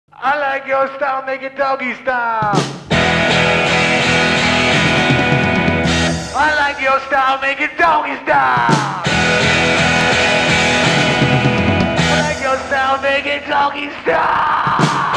I like your style, make it doggy style. I like your style, make it doggy style. I like your style, make it doggy style.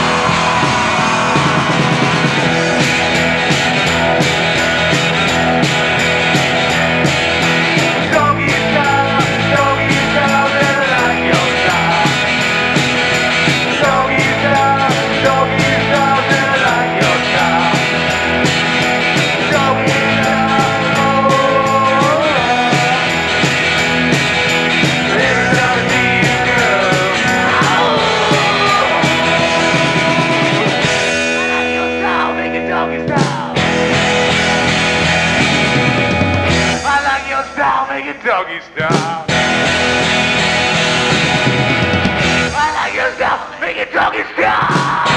Make it doggy style. I like your style, make it doggy style.